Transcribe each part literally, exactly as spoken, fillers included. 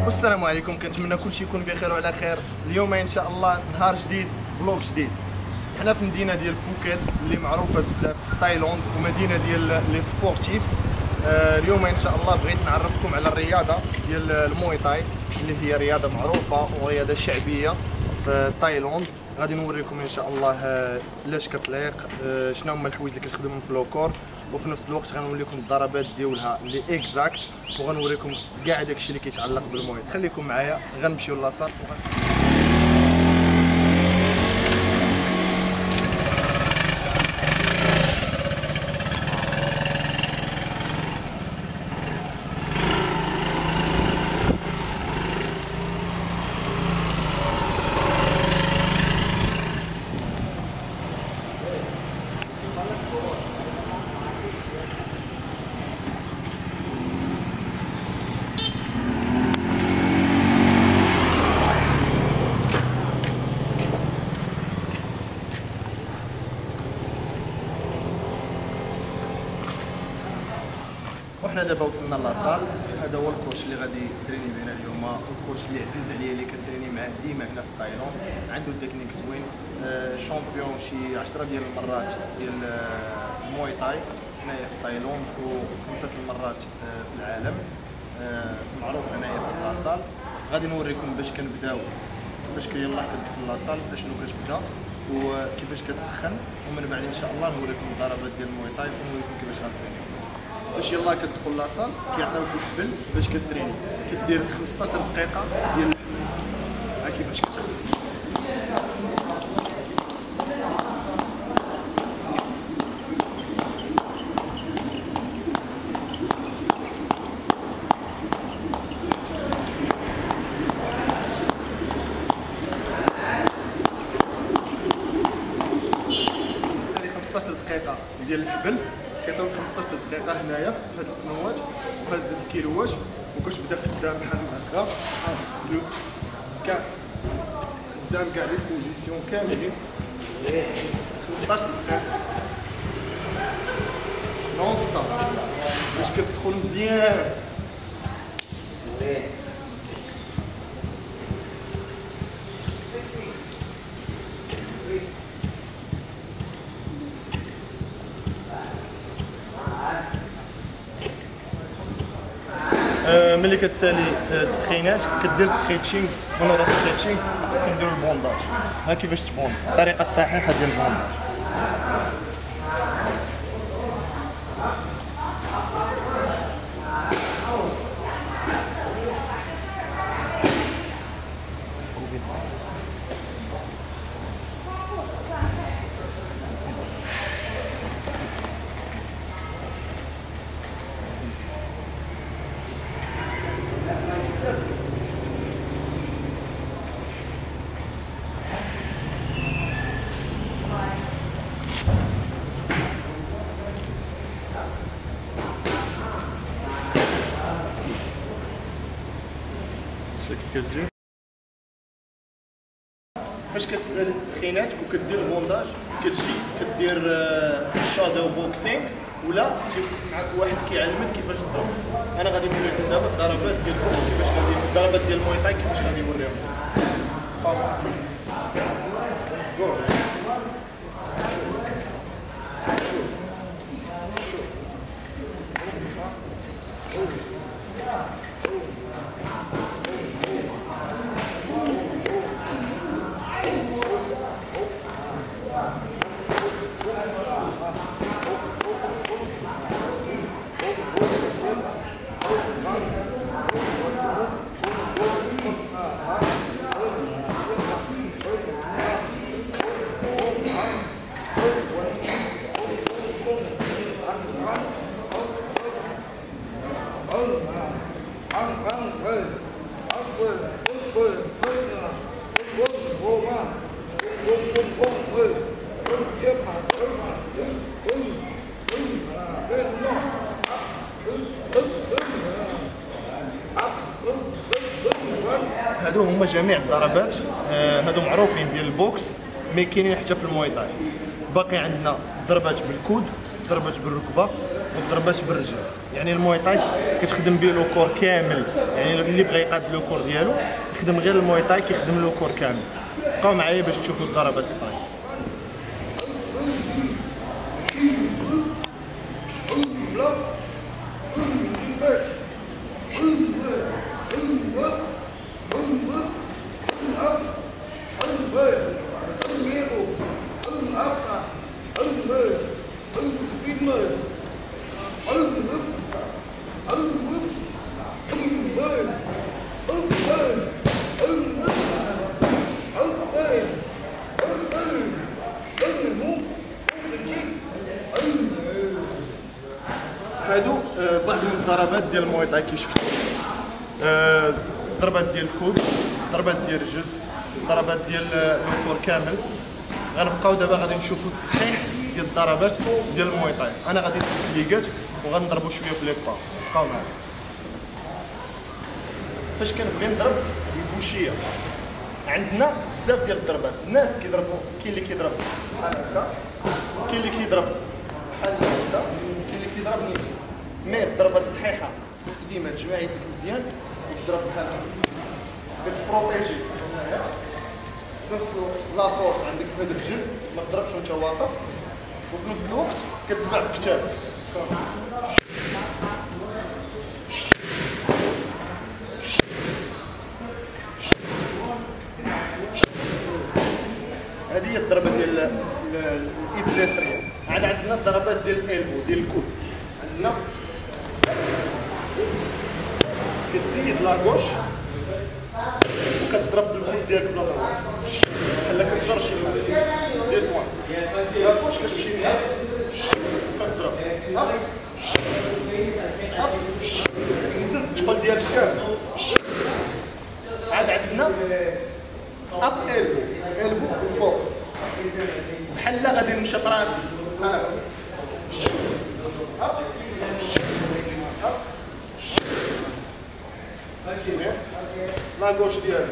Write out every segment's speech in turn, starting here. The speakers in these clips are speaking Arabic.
والسلام عليكم، كنتمنى كلشي يكون بخير وعلى خير. اليوم ان شاء الله نهار جديد، فلوق جديد. حنا في مدينه ديال بوكيت اللي معروفه بزاف في تايلاند ومدينه ديال لي سبورتيف. آه اليوم ان شاء الله بغيت نعرفكم على الرياضه ديال الموي تاي اللي هي رياضه معروفه ورياضه شعبيه في تايلاند. غادي نوريكم ان شاء الله علاش كتليق، آه شنو هما الحوايج اللي كتخدموا في لوكور، وفي نفس الوقت غنوريكم الضربات ديالها اللي اكزاكت، وغنوريكم كاع داكشي اللي كيتعلق بالمويه. خليكم معايا، غنمشيو لاصال وغنشوفو. وحنا دابا وصلنا لاصال. هذا هو الكوتش اللي غادي تريني معنا اليوم، الكوتش اللي عزيز عليا اللي كتريني معاه ديما هنا في تايلاند. عنده تكنيك زوين، آه شامبيون شي عشرة ديال المرات ديال الموي تاي هنايا في تايلاند، وخمسه المرات آه في العالم. آه معروف هنايا في لاصال. غادي نوريكم باش كنبداو، كيفاش يلاه كتدخل لاصال، اشنو كتبدا وكيفاش كتسخن، ومن بعد ان شاء الله نوريكم الضربات ديال الموي تاي ونوريكم كيفاش غتريني. باش يلاه كتدخل لاصال كيعطيوك الحبل باش كتريني، كدير خمسطاش دقيقه ديال الحبل. ها كيفاش كتخدم. سالي خمسطاش دقيقه ديال الحبل، كيعطيوك خمسطاش دقيقه هنايا في هاد القنوات وهز الكيلوات، وكتبدا خدام بحال هكا دو كاع خدام كاع لي بوزيسيون كاملين خمسطاش دقيقه نون ستوب باش كتسخن مزيان. ملي كتسالي التسخينات كدير ستريتشينغ، من ورا ستريتشينغ كنديرو البونداج. ها كيفاش تبوند، الطريقه الصحيحه ديال البونداج. كتجي فاش كتسالي التسخينات وكدير البونداج، كتجي كدير الشادو بوكسينغ، ولا كيكون معاك واحد كيعلمك كيفاش تضرب. انا غادي نوريكم دابا الضربات ديال البوكس كيفاش غادي، الضربات ديال الموي تاي كيفاش غادي نوريهم. جوج هادو هما جميع الضربات، هادو معروفين ديال البوكس، مي كاينين حتى في المواي تاي. باقي عندنا ضربات بالكود، ضربات بالركبه، والضربات بالرجل. يعني المواي تاي كتخدم به لو كور كامل، يعني اللي بغى يقاد لو كور ديالو يخدم غير المواي تاي كيخدم لو كور كامل. بقاو معايا باش تشوفوا الضربات الطاي. هادو بعض من الضربات ديال المواي تاي كي شفتوا. ضربات ديال الكود، ضربات ديال الرجل، ضربات ديال الكور كامل. غنبقاو دابا غادي نشوفوا التصحيح ديال الضربات ديال المواي تاي. انا غادي ندير ليكات وغنضربوا شويه في لي با. بقاو معايا. فاش كنبغي نضرب البوشيه عندنا بزاف ديال الضربات. الناس كيضربوا، كاين اللي كيضرب بحال هكا، كاين اللي كيضرب بحال هكا، كاين اللي كيضرب نيجي. مي الضربه الصحيحه خصك ديما تجمع يديك مزيان وتضرب بحال هكا كتبروتيجي هنايا. في نفس الوقت لا فورس عندك في هاد الرجل ما تضربش وانت واقف، وفي نفس الوقت كتدفع بكتافك. هذه هي الضربه ديال الايد اليسريه. عاد عندنا الضربات ديال الالبو ديال الكود. عندنا كتزيد لاكوش وكتضرب بالكود ديالك بلا ضربه بحال كتجر شي دي سوان. لاكوش كتمشي بها كتضرب نزل الثقل ديالك كامل. عاد عندنا اب البو، البو الفوق بحال غادي نمشي براسي بحال هكا. لا غوش ديالو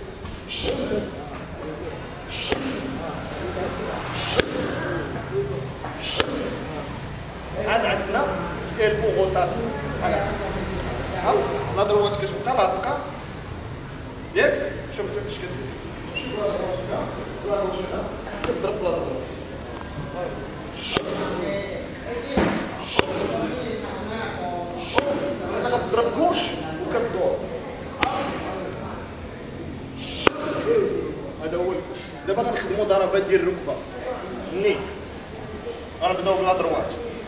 عاد عندنا البو غوتاسيون بحال هكا. ها لا دروات كتبقى لاصقه ياك. شوف كيفاش كدير. شوف لا دروات هنا لا غوش هنا كتضرب لا دروات. انا كتضرب غوش وكتدور. هذا هو. دابا غنخدموا ضربات ديال الركبه. ني غنبداو بلا دروات.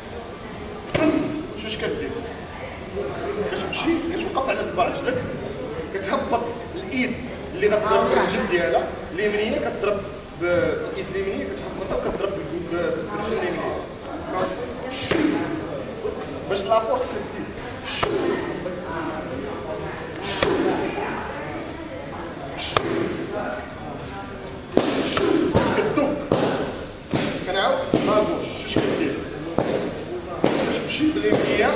شوش كدير؟ كتمشي كتوقف على صباع رجلك، كتهبط الايد اللي غتضرب بالرجل ديالها اليمنيه، كتضرب بالايد اليمنيه كتهبطها وكتضرب بالرجل اليمنيه باش لا فورس كتزيد. كدوك كنعاود لاغوش. شوش كدير؟ كتمشي باليمنيه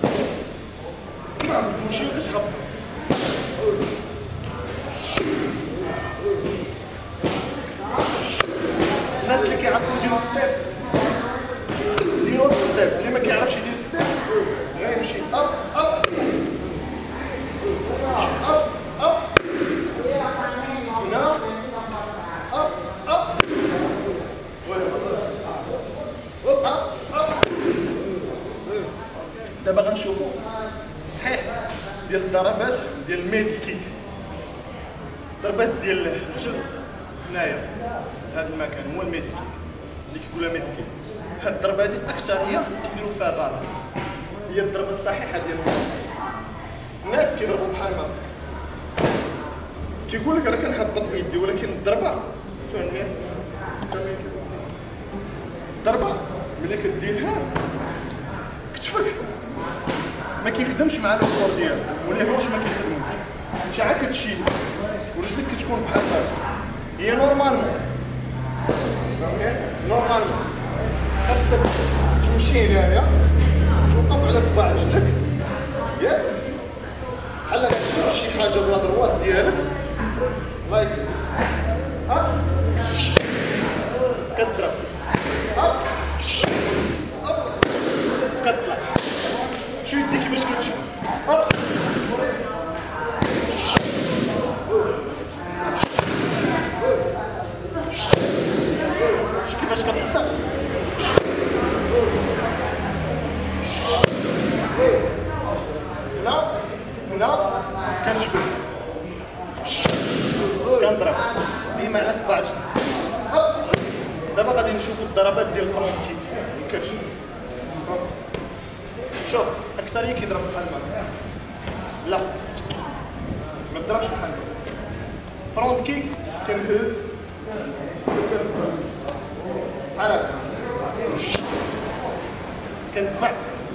مع البوشي كتهبط. الناس اللي كيعرفوا يديروا ستيب يديروا ستيب، اللي ما كيعرفش يدير ستيب غيمشي اب اب اب اب هنا اب اب اب اب. دابا غنشوفوا التصحيح ديال الضربات ديال الميدل كيك. ضربات ديال الرجل هنايا هذا المكان هو الميدل كيك اللي كيقولها ميدل كيك. هاد الضربه هادي اكثريه كيديروا فيها غلط. هي الضربه الصحيحه ديال الناس كيضربوا بحال ما كيقول لك راه كنهبط بيدي، ولكن الضربه شوف هنا الضربه ملي كديرها كتفك ما كيخدمش مع الكور ديالك، ولا هوش ما كيخدموش. انت عا كتشيل ورجلك كتكون بحال هكا. هي نورمالمون اوكي نورمالمون خاصك تمشي هنايا توقف على صباع رجلك ياك بحال كتشيل شي حاجه بلا دروات ديالك لايك ها كتضرب اب اب كتطلع. شو يديك كيفاش كتشوف هوب كيفاش كتحسب هنا هنا كنشبك كنضرب ديما اصبع دابا غادي نشوفوا الضربات ديال الفرونت كيك كتجي شوف اكثريه كيضرب بحال هكا لا ما تضربش بحال هكا فرونت كيك كنهز بحال هكا كندفع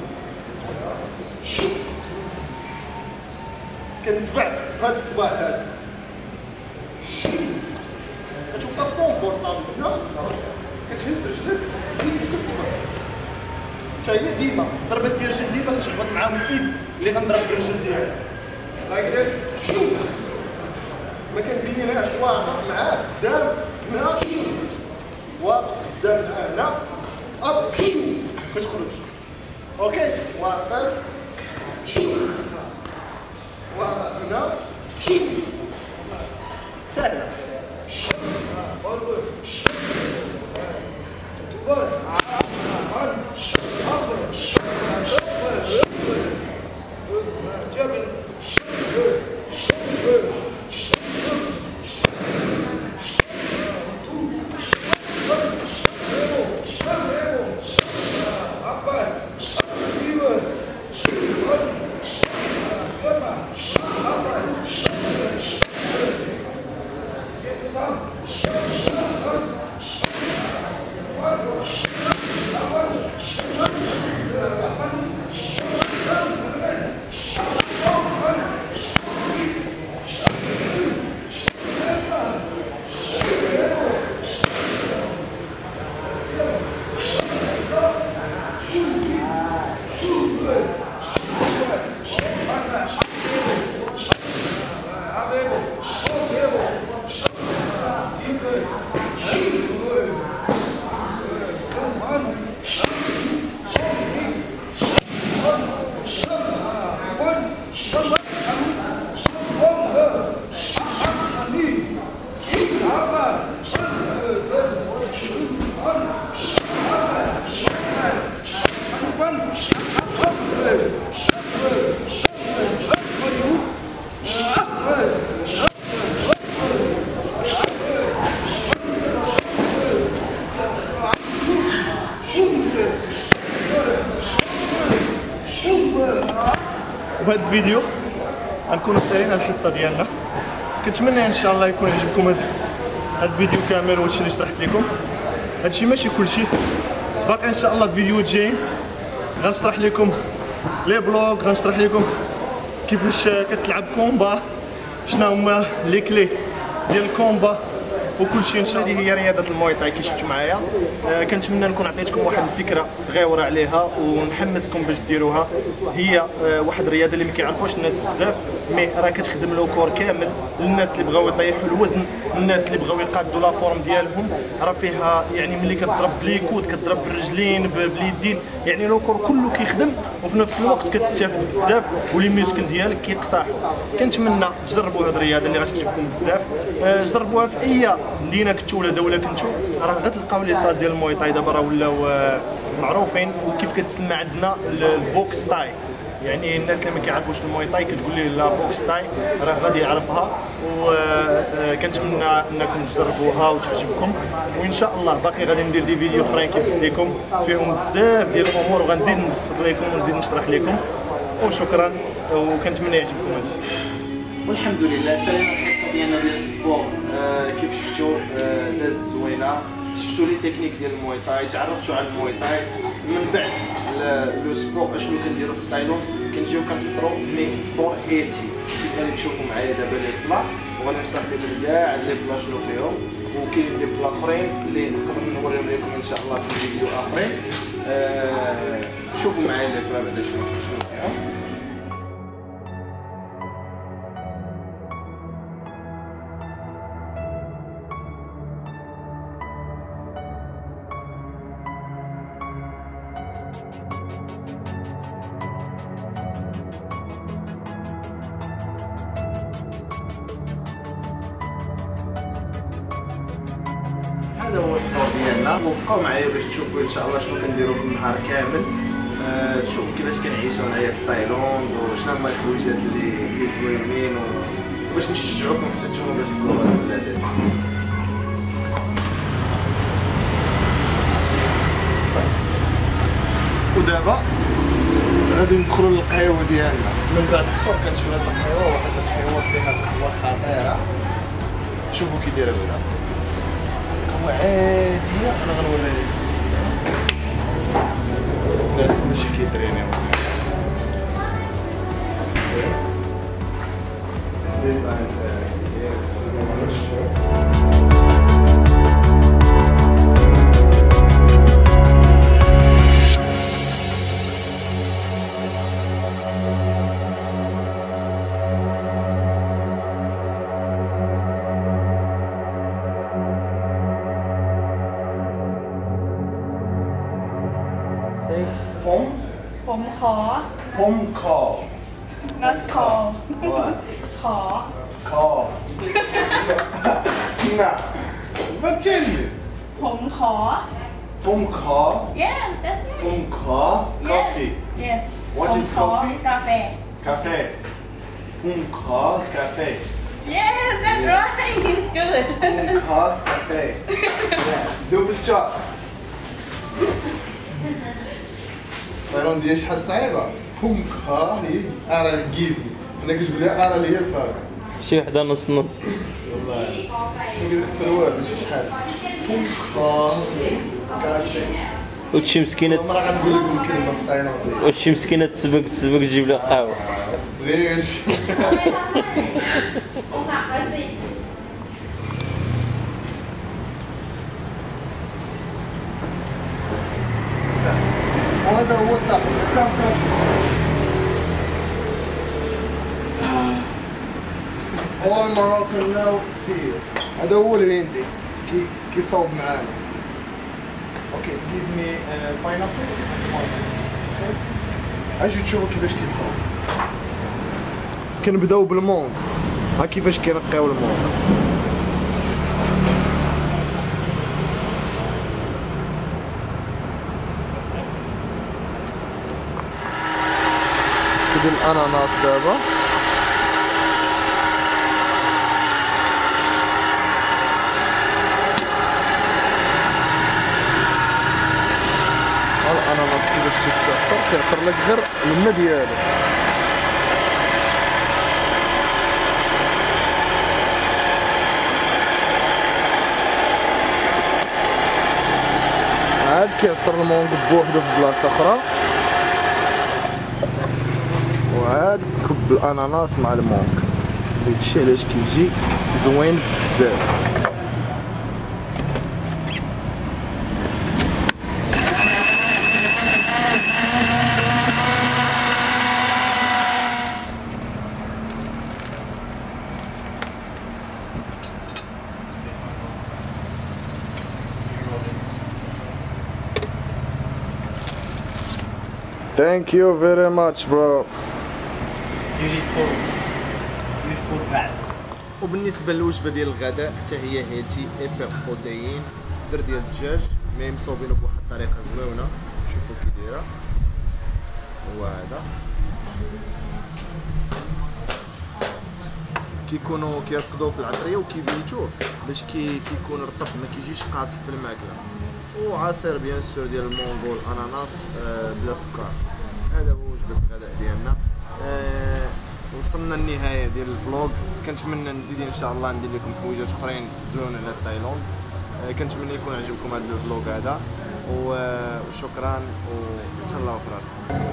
كندفع بهاد الصباع هذا كتبقى كونفورطابل هنا كتهز رجلك حتى هي ديما الضربات ديال الرجل ديما كتعبط معاهم الايد اللي غنضرب بالرجل ديالها هكذا شوف ما كنبينيلهاش واقف معاه قدام هنا شوف واقف قدام معاه هنا اب شوف كتخرج اوكي واقف شوف واقف هنا شوف سهله وبهذا الفيديو غنكونوا سالينا الحصه ديالنا. كنتمنى ان شاء الله يكون عجبكم هذا الفيديو كامل وهادشي اللي شرحت لكم. هادشي ماشي كلشي، باقي ان شاء الله فيديو جايين غنشرح لكم لي بلوك، غنشرح لكم كيفاش كتلعب كومبا، شنو هما لي كلي ديال الكومبا وكلشي ان شاء الله. هذه هي رياضه المواي تاي كي شفتوا معايا. آه كنتمنى نكون عطيتكم واحد الفكره صغيره عليها ونحمسكم باش ديروها. هي آه واحد الرياضه اللي ما كيعرفوش الناس بزاف، مي راه كتخدم لو كور كامل. للناس اللي بغاو يطيحوا الوزن، الناس اللي بغاو يقادوا لا فورم ديالهم، راه فيها يعني ملي كتضرب بليكود كتضرب بالرجلين باليدين، يعني لو كور كله كيخدم وفي نفس الوقت كتستافد بزاف ولي ميسكل ديالك كيقصاحوا. كنتمنى تجربوا هذه الرياضه اللي غتعجبكم بزاف. آه جربوها في اي مدينه كنتو ولا دوله كنتو، راه غتلقاو لي صال ديال المواي تاي دابا راه ولاو معروفين. وكيف كتسمى عندنا البوكس تاي، يعني الناس اللي ما كيعرفوش المواي تاي كتقول ليه لا بوكس تاي راه غادي يعرفها. وكنتمنى انكم تجربوها وتعجبكم، وان شاء الله باقي غادي ندير دي فيديو اخرين كيف قلت لكم فيهم بزاف ديال الامور، وغنزيد نبسط لكم ونزيد نشرح لكم. وشكرا، وكنتمنى يعجبكم هادشي. والحمد لله سالينا الحصه ديالنا ديال السبور. آه كيف شفتوا آه دازت زوينه، شفتوا لي تكنيك ديال المواي تاي، تعرفتوا على المواي تاي. من بعد لو سبور اشنو كنديروا في تايلاند، كنجيو كنفطروا مي فطور هيلتي كيف غادي تشوفوا معايا دابا لي بلا، وغادي نشرح لكم كاع لي بلا شنو فيهم، وكاين لي بلا اخرين اللي نقدر نوريهم لكم ان شاء الله في فيديو اخرين. آه شوفوا معايا لي بلا بعدا شنو شنو فيهم. هذا هو الفطور ديالنا، وبقاو معايا باش تشوفوا ان شاء الله شنو كنديروا في النهار كامل. أه تشوفوا كيفاش كنعيشوا هنايا في تايلاند وشنو هما الحويجات اللي اللي زوينين، وباش نشجعوكم حتى نتوما باش تزوروا هاد البلاد. ودابا غادي ندخلوا للقهيوه ديالنا. من بعد الفطور كنشوفوا هاد القهيوه، واحد القهيوه فيها قهوه خطيره. شوفوا كي دايره بلا قهوه عاديه. انا غنوري لكم الناس كلشي كيترينيو.ผมผมขอผมขอ not call ขอขอ น่ะมาเช่นผมขอผมขอ yeah that's it ผมขอ coffee yes what is ผมขอ coffee กาแฟ cafe ผมขอกาแฟ yes that's right he's good ผมขอกาแฟ double shot تايلانديه شحال صعيبه. كوم كا هي ارا كيف انا كتقول لها ارا اللي هي صافي شي وحده نص نص والله ما كنستروها ماشي شحال. كوم كا كافي وتشي مسكينه ما غنقول لكم كلمه بالتايلانديه. وتشي مسكينه تسبق تسبق تجيب لها قهوه غير وهذا هو الصح. كم كم all Moroccan now see. هذا هو الهندي كي كيصاوب معانا. اوكي give me uh, pineapple. اوكي اجي تشوفوا كيفاش كيصاوب. كنبداو بالمونك. ها كيفاش كينقيو المونك. كدير الاناناس دابا. ها الاناناس كيفاش كيتعصر، كيعصر لك غير الماء ديالو. عاد كيعصر المونك بوحدو في بلاصه اخرى، وعاد كب الاناناس مع المونك. داكشي علاش كيجي زوين بزاف. Thank you very much bro. beautiful beautiful dress. وبالنسبه للوجبه ديال الغداء حتى هي هيلتي ايبر بروتين. الصدر ديال الدجاج مي مصوبينه بواحد الطريقه زوينه. شوفوا كي دايره. هو هذا كيكونوا كيرقدوا في العطريه وكيبيتوه باش كي كيكون رطب ما كيجيش قاصح في الماكله. وعصير بيان سور ديال المونغو الاناناس آه بلا سكر. هذا هو وجبه الغداء ديالنا. آه وصلنا للنهايه ديال الفلوغ. كنتمنى نزيد ان شاء الله ندير لكم حويجات اخرين زوينه على تايلاند. آه كنتمنى يكون عجبكم هذا الفلوغ هذا، وشكرا وتهلاو في راسكم.